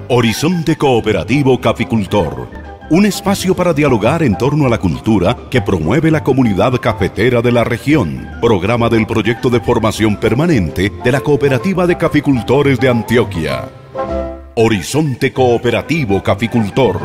Horizonte Cooperativo Caficultor, un espacio para dialogar en torno a la cultura que promueve la comunidad cafetera de la región. Programa del proyecto de formación permanente de la Cooperativa de Caficultores de Antioquia. Horizonte Cooperativo Caficultor.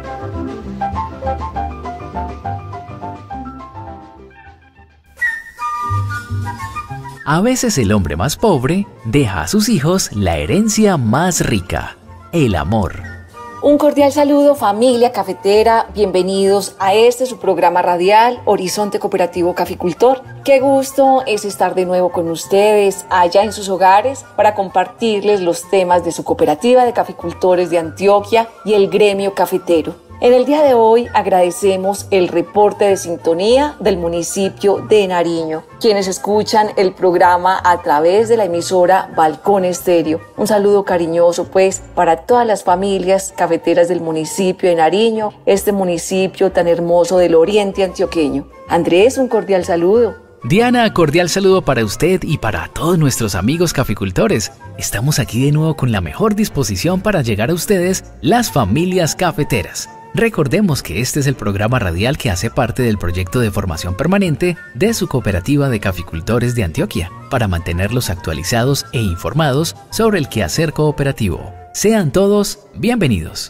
A veces el hombre más pobre deja a sus hijos la herencia más rica, el amor. Un cordial saludo, familia cafetera, bienvenidos a su programa radial Horizonte Cooperativo Caficultor. Qué gusto es estar de nuevo con ustedes allá en sus hogares para compartirles los temas de su cooperativa de caficultores de Antioquia y el gremio cafetero. En el día de hoy agradecemos el reporte de sintonía del municipio de Nariño, quienes escuchan el programa a través de la emisora Balcón Estéreo. Un saludo cariñoso para todas las familias cafeteras del municipio de Nariño, este municipio tan hermoso del oriente antioqueño. Andrés, un cordial saludo. Diana, cordial saludo para usted y para todos nuestros amigos caficultores. Estamos aquí de nuevo con la mejor disposición para llegar a ustedes, las familias cafeteras. Recordemos que este es el programa radial que hace parte del proyecto de formación permanente de su cooperativa de caficultores de Antioquia, para mantenerlos actualizados e informados sobre el quehacer cooperativo. Sean todos bienvenidos.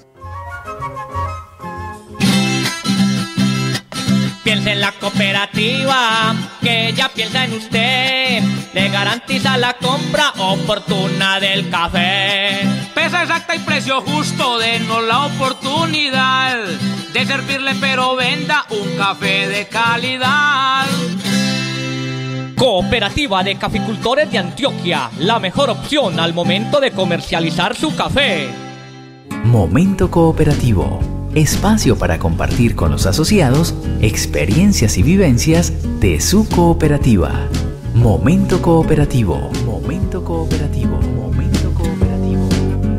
Piensa en la cooperativa, que ella piensa en usted. Le garantiza la compra oportuna del café. Pesa exacta y precio justo, denos la oportunidad de servirle, pero venda un café de calidad. Cooperativa de Caficultores de Antioquia, la mejor opción al momento de comercializar su café. Momento Cooperativo. Espacio para compartir con los asociados experiencias y vivencias de su cooperativa. Momento Cooperativo. Momento Cooperativo. Momento Cooperativo.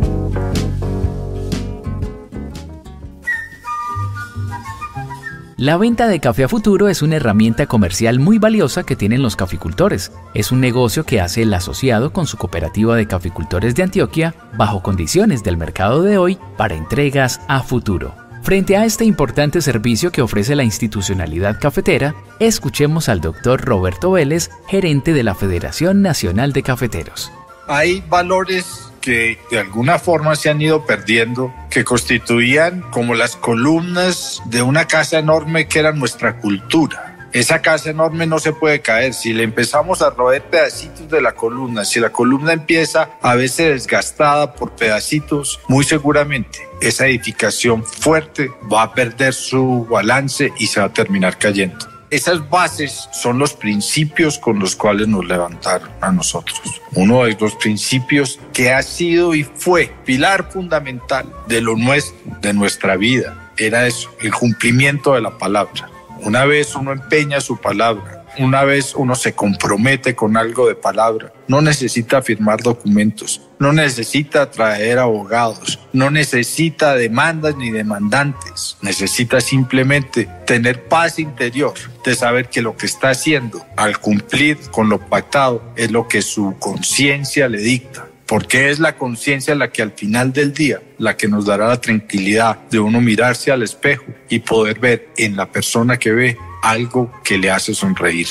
La venta de café a futuro es una herramienta comercial muy valiosa que tienen los caficultores. Es un negocio que hace el asociado con su cooperativa de caficultores de Antioquia bajo condiciones del mercado de hoy para entregas a futuro. Frente a este importante servicio que ofrece la institucionalidad cafetera, escuchemos al doctor Roberto Vélez, gerente de la Federación Nacional de Cafeteros. Hay valores que de alguna forma se han ido perdiendo, que constituían como las columnas de una casa enorme que era nuestra cultura. Esa casa enorme no se puede caer. Si le empezamos a roer pedacitos de la columna, si la columna empieza a verse desgastada por pedacitos, muy seguramente esa edificación fuerte va a perder su balance y se va a terminar cayendo. Esas bases son los principios con los cuales nos levantaron a nosotros. Uno de los principios que ha sido y fue pilar fundamental de lo nuestro, de nuestra vida, era eso, el cumplimiento de la palabra. Una vez uno empeña su palabra, una vez uno se compromete con algo de palabra, no necesita firmar documentos, no necesita traer abogados, no necesita demandas ni demandantes, necesita simplemente tener paz interior de saber que lo que está haciendo al cumplir con lo pactado es lo que su conciencia le dicta. Porque es la conciencia la que al final del día, la que nos dará la tranquilidad de uno mirarse al espejo y poder ver en la persona que ve algo que le hace sonreír.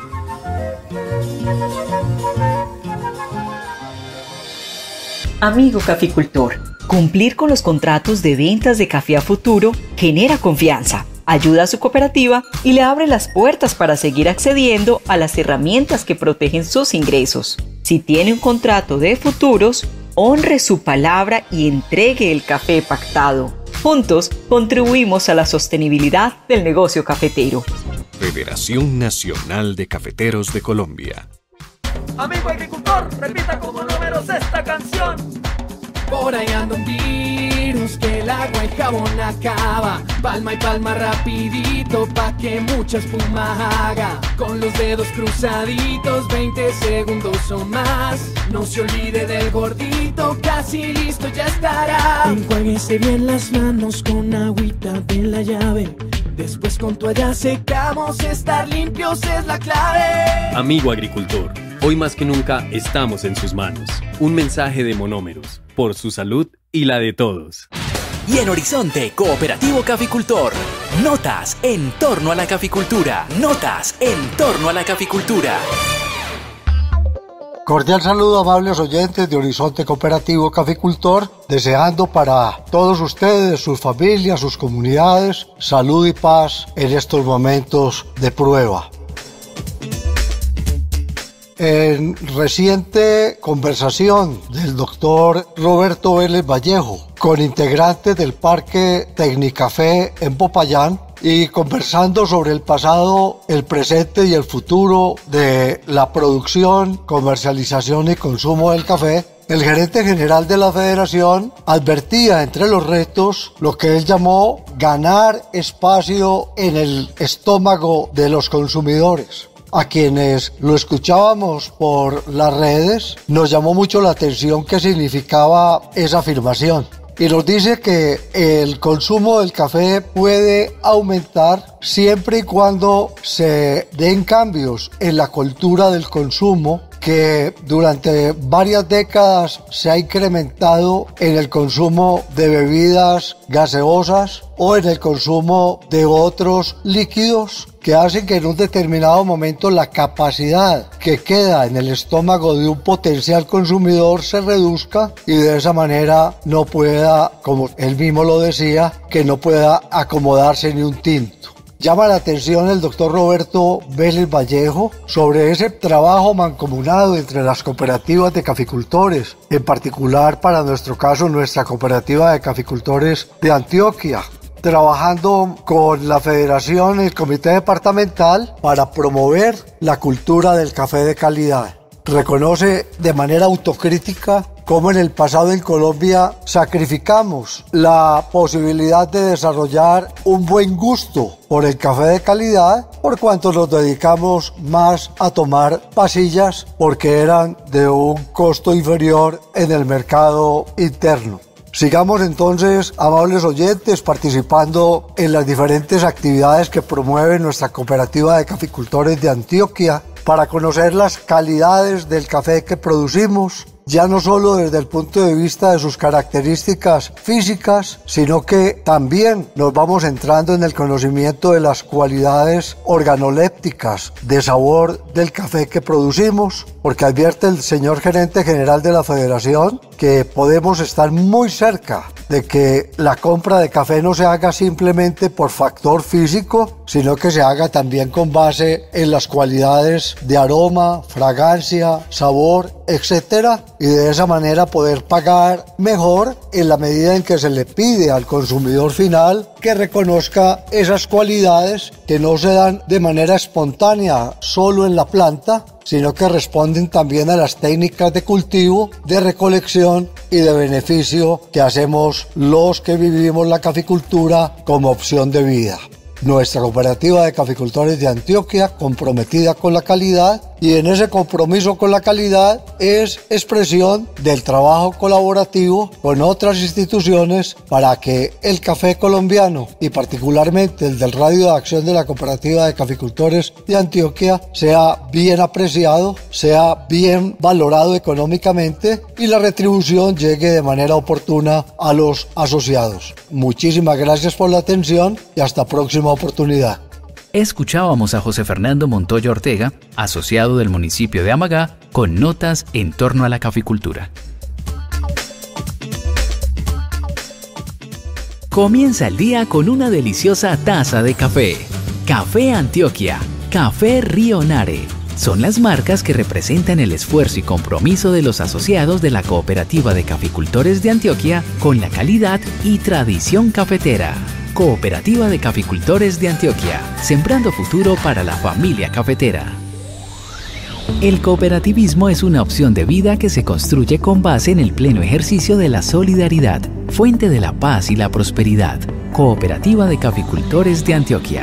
Amigo caficultor, cumplir con los contratos de ventas de café a futuro genera confianza, ayuda a su cooperativa y le abre las puertas para seguir accediendo a las herramientas que protegen sus ingresos. Si tiene un contrato de futuros, honre su palabra y entregue el café pactado. Juntos contribuimos a la sostenibilidad del negocio cafetero. Federación Nacional de Cafeteros de Colombia. Amigo agricultor, repita como números esta canción. Por ahí anda un virus que el agua y jabón acaba. Palma y palma rapidito pa' que mucha espuma haga. Con los dedos cruzaditos, 20 segundos o más. No se olvide del gordito, casi listo ya estará. Enjuáguese bien las manos con agüita de la llave. Después con toalla secamos, estar limpios es la clave. Amigo agricultor, hoy más que nunca estamos en sus manos. Un mensaje de Monómeros, por su salud y la de todos. Y en Horizonte Cooperativo Caficultor, notas en torno a la caficultura. Notas en torno a la caficultura. Cordial saludo, amables oyentes de Horizonte Cooperativo Caficultor, deseando para todos ustedes, sus familias, sus comunidades, salud y paz en estos momentos de prueba. En reciente conversación del doctor Roberto Vélez Vallejo con integrantes del Parque Tecnicafé en Popayán, y conversando sobre el pasado, el presente y el futuro de la producción, comercialización y consumo del café, el gerente general de la federación advertía entre los retos lo que él llamó ganar espacio en el estómago de los consumidores. A quienes lo escuchábamos por las redes, nos llamó mucho la atención qué significaba esa afirmación. Y nos dice que el consumo del café puede aumentar siempre y cuando se den cambios en la cultura del consumo, que durante varias décadas se ha incrementado en el consumo de bebidas gaseosas o en el consumo de otros líquidos, que hacen que en un determinado momento la capacidad que queda en el estómago de un potencial consumidor se reduzca y de esa manera no pueda, como él mismo lo decía, que no pueda acomodarse ni un tinto. Llama la atención el doctor Roberto Vélez Vallejo sobre ese trabajo mancomunado entre las cooperativas de caficultores, en particular para nuestro caso nuestra cooperativa de caficultores de Antioquia, trabajando con la federación y el comité departamental para promover la cultura del café de calidad. Reconoce de manera autocrítica cómo en el pasado en Colombia sacrificamos la posibilidad de desarrollar un buen gusto por el café de calidad, por cuanto nos dedicamos más a tomar pasillas porque eran de un costo inferior en el mercado interno. Sigamos entonces, amables oyentes, participando en las diferentes actividades que promueve nuestra cooperativa de caficultores de Antioquia para conocer las calidades del café que producimos, ya no solo desde el punto de vista de sus características físicas, sino que también nos vamos entrando en el conocimiento de las cualidades organolépticas de sabor del café que producimos, porque advierte el señor gerente general de la federación que podemos estar muy cerca de que la compra de café no se haga simplemente por factor físico, sino que se haga también con base en las cualidades de aroma, fragancia, sabor, etcétera, y de esa manera poder pagar mejor en la medida en que se le pide al consumidor final que reconozca esas cualidades que no se dan de manera espontánea solo en la planta, sino que responden también a las técnicas de cultivo, de recolección y de beneficio que hacemos los que vivimos la caficultura como opción de vida. Nuestra cooperativa de caficultores de Antioquia, comprometida con la calidad, y en ese compromiso con la calidad es expresión del trabajo colaborativo con otras instituciones para que el café colombiano y particularmente el del radio de acción de la cooperativa de caficultores de Antioquia sea bien apreciado, sea bien valorado económicamente y la retribución llegue de manera oportuna a los asociados. Muchísimas gracias por la atención y hasta próxima oportunidad. Escuchábamos a José Fernando Montoya Ortega, asociado del municipio de Amagá, con notas en torno a la caficultura. Comienza el día con una deliciosa taza de café. Café Antioquia, Café Río Nare. Son las marcas que representan el esfuerzo y compromiso de los asociados de la Cooperativa de Caficultores de Antioquia con la calidad y tradición cafetera. Cooperativa de Caficultores de Antioquia, sembrando futuro para la familia cafetera. El cooperativismo es una opción de vida que se construye con base en el pleno ejercicio de la solidaridad, fuente de la paz y la prosperidad. Cooperativa de Caficultores de Antioquia.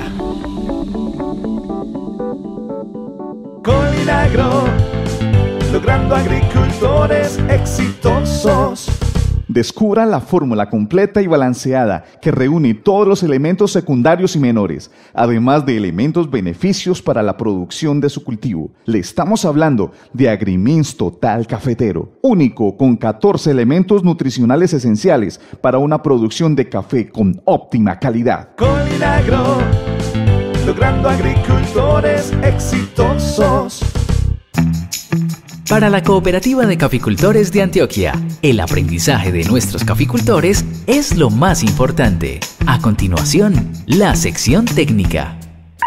Colidagro, logrando agricultores exitosos. Descubra la fórmula completa y balanceada que reúne todos los elementos secundarios y menores, además de elementos beneficios para la producción de su cultivo. Le estamos hablando de Agrimins Total Cafetero, único con 14 elementos nutricionales esenciales para una producción de café con óptima calidad. Colinagro, logrando agricultores exitosos. Para la Cooperativa de Caficultores de Antioquia, el aprendizaje de nuestros caficultores es lo más importante. A continuación, la sección técnica.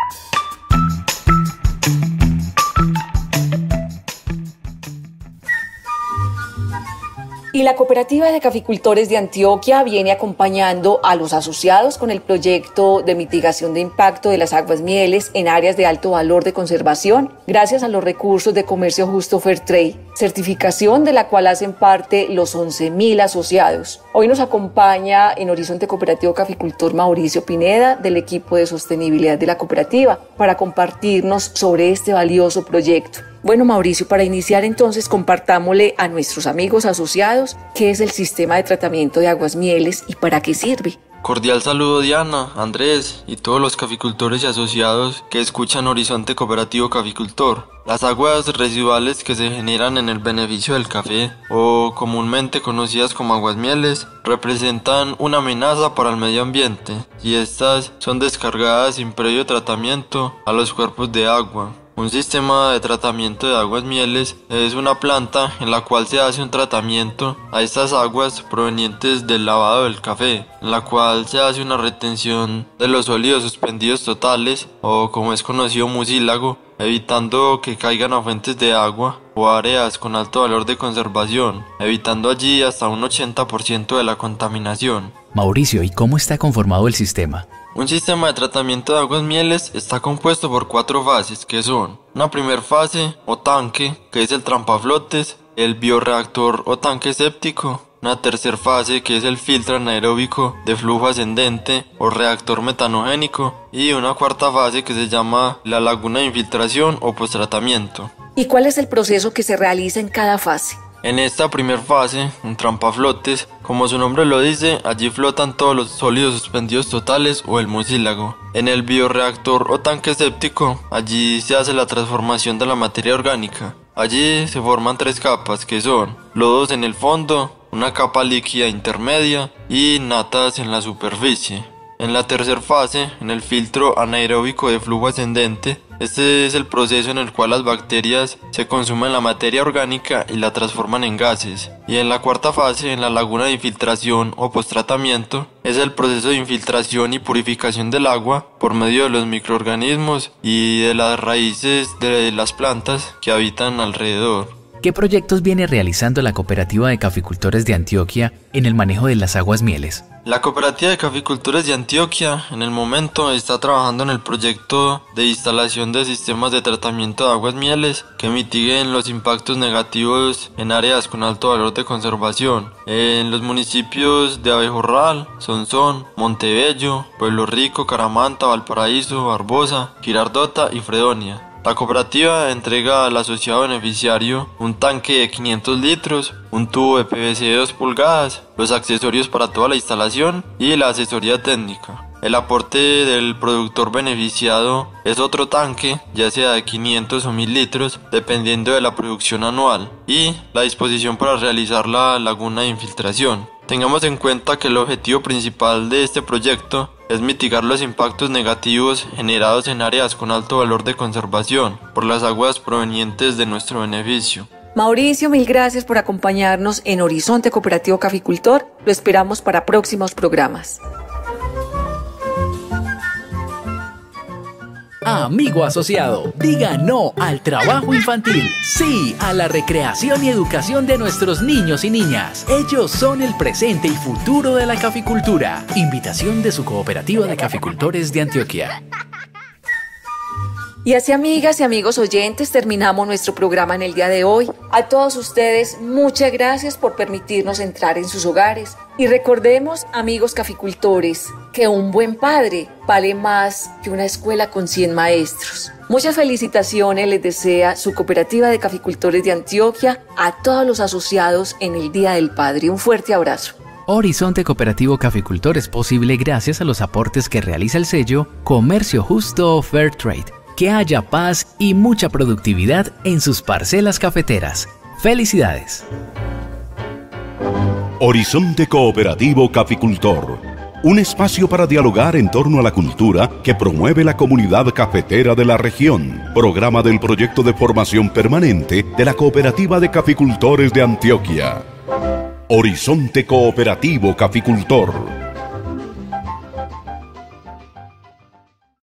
Y la Cooperativa de Caficultores de Antioquia viene acompañando a los asociados con el proyecto de mitigación de impacto de las aguas mieles en áreas de alto valor de conservación, gracias a los recursos de comercio justo Fairtrade, certificación de la cual hacen parte los 11.000 asociados. Hoy nos acompaña en Horizonte Cooperativo Caficultor Mauricio Pineda, del equipo de sostenibilidad de la cooperativa, para compartirnos sobre este valioso proyecto. Bueno, Mauricio, para iniciar entonces compartámosle a nuestros amigos asociados qué es el sistema de tratamiento de aguas mieles y para qué sirve. Cordial saludo Diana, Andrés y todos los caficultores y asociados que escuchan Horizonte Cooperativo Caficultor. Las aguas residuales que se generan en el beneficio del café, o comúnmente conocidas como aguas mieles, representan una amenaza para el medio ambiente y estas son descargadas sin previo tratamiento a los cuerpos de agua. Un sistema de tratamiento de aguas mieles es una planta en la cual se hace un tratamiento a estas aguas provenientes del lavado del café, en la cual se hace una retención de los sólidos suspendidos totales, o como es conocido mucílago, evitando que caigan a fuentes de agua o áreas con alto valor de conservación, evitando allí hasta un 80% de la contaminación. Mauricio, ¿y cómo está conformado el sistema? Un sistema de tratamiento de aguas mieles está compuesto por 4 fases, que son una primera fase o tanque, que es el trampaflotes, el bioreactor o tanque séptico, una tercera fase que es el filtro anaeróbico de flujo ascendente o reactor metanogénico y una cuarta fase que se llama la laguna de infiltración o posttratamiento. ¿Y cuál es el proceso que se realiza en cada fase? En esta primera fase, un trampaflotes, como su nombre lo dice, allí flotan todos los sólidos suspendidos totales o el mucílago. En el bioreactor o tanque séptico, allí se hace la transformación de la materia orgánica. Allí se forman 3 capas que son lodos en el fondo, una capa líquida intermedia y natas en la superficie. En la tercera fase, en el filtro anaeróbico de flujo ascendente, este es el proceso en el cual las bacterias se consumen la materia orgánica y la transforman en gases. Y en la cuarta fase, en la laguna de infiltración o posttratamiento, es el proceso de infiltración y purificación del agua por medio de los microorganismos y de las raíces de las plantas que habitan alrededor. ¿Qué proyectos viene realizando la Cooperativa de Caficultores de Antioquia en el manejo de las aguas mieles? La Cooperativa de Caficultores de Antioquia en el momento está trabajando en el proyecto de instalación de sistemas de tratamiento de aguas mieles que mitiguen los impactos negativos en áreas con alto valor de conservación. En los municipios de Abejorral, Sonsón, Montebello, Pueblo Rico, Caramanta, Valparaíso, Barbosa, Girardota y Fredonia. La cooperativa entrega al asociado beneficiario un tanque de 500 litros, un tubo de PVC de 2 pulgadas, los accesorios para toda la instalación y la asesoría técnica. El aporte del productor beneficiado es otro tanque, ya sea de 500 o 1000 litros, dependiendo de la producción anual, y la disposición para realizar la laguna de infiltración. Tengamos en cuenta que el objetivo principal de este proyecto es mitigar los impactos negativos generados en áreas con alto valor de conservación por las aguas provenientes de nuestro beneficio. Mauricio, mil gracias por acompañarnos en Horizonte Cooperativo Caficultor. Lo esperamos para próximos programas. Amigo asociado, diga no al trabajo infantil, sí a la recreación y educación de nuestros niños y niñas. Ellos son el presente y futuro de la caficultura. Invitación de su Cooperativa de Caficultores de Antioquia. Y así, amigas y amigos oyentes, terminamos nuestro programa en el día de hoy. A todos ustedes, muchas gracias por permitirnos entrar en sus hogares. Y recordemos, amigos caficultores, que un buen padre vale más que una escuela con 100 maestros. Muchas felicitaciones les desea su Cooperativa de Caficultores de Antioquia a todos los asociados en el Día del Padre. Un fuerte abrazo. Horizonte Cooperativo Caficultor es posible gracias a los aportes que realiza el sello Comercio Justo Fair Trade. Que haya paz y mucha productividad en sus parcelas cafeteras. ¡Felicidades! Horizonte Cooperativo Caficultor, un espacio para dialogar en torno a la cultura que promueve la comunidad cafetera de la región. Programa del proyecto de formación permanente de la Cooperativa de Caficultores de Antioquia. Horizonte Cooperativo Caficultor.